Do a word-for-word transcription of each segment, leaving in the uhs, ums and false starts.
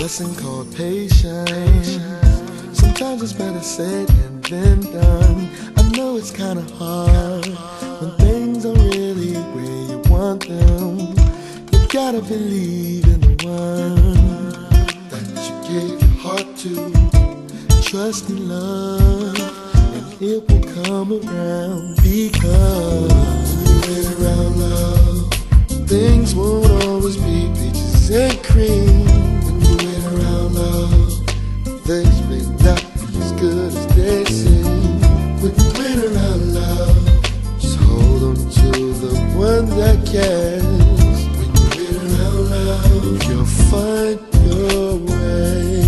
lesson called patience. Sometimes it's better said and than done. I know it's kinda hard when things are really where you want them. You gotta believe in the one that you gave your heart to. Trust in love, and it will come around. Because when you wait around love, things won't always be peaches and cream. When you wait around love, things may not be as good as they seem. When you wait around love, just hold on to the one that cares. When you wait around love, you'll find your way.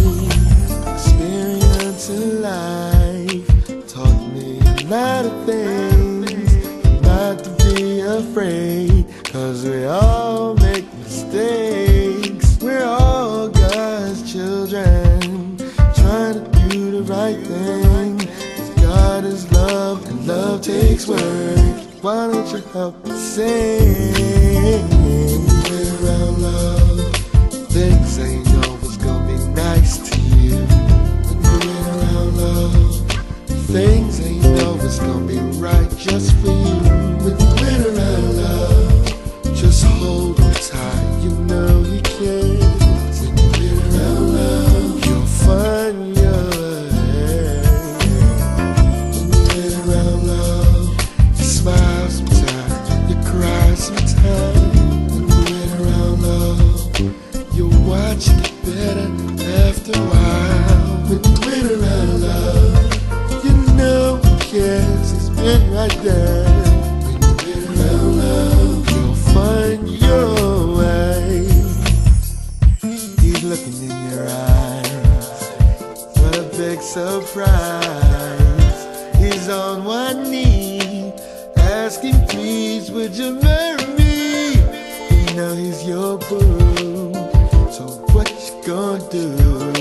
Experience in life taught me a lot of things, not to be afraid, cause we all make mistakes. We're all God's children, trying to do the right thing. Cause God is love, and love takes work. Why don't you help me sing? Wait around love, things ain't always gonna be nice to you. When you wait around love, things ain't always gonna be right just for you. When you wait around love, just hold on tight, you know you can. When you wait around love, you'll find your way. When you wait around love, you smile sometimes, you cry sometimes. When you wait around love, you'll watch it get better after a while. When you wait around love, you know who cares, he's been right there. When you wait around love, you'll find your way. He's looking in your eyes, what a big surprise. He's on one knee, asking please, would you marry me? You know he's your boo, so what you gonna do?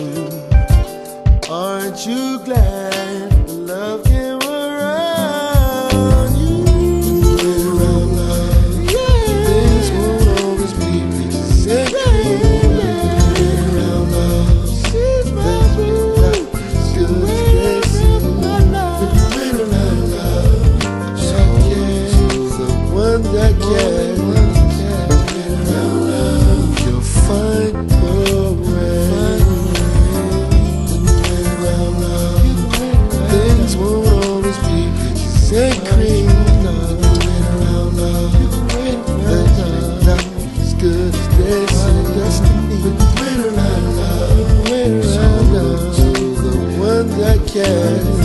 Aren't you glad the love came around you? When you wait around love, yeah, things won't always be peaches and cream. When you wait around love, things may not be as good as they seem. When you wait around love, just hold on to the one that cares. When you wait around love, you'll find your way. Things won't always be peaches and cream. When you wait around love, things may not be as good as they seem. When you wait around love, just hold on to the one that cares.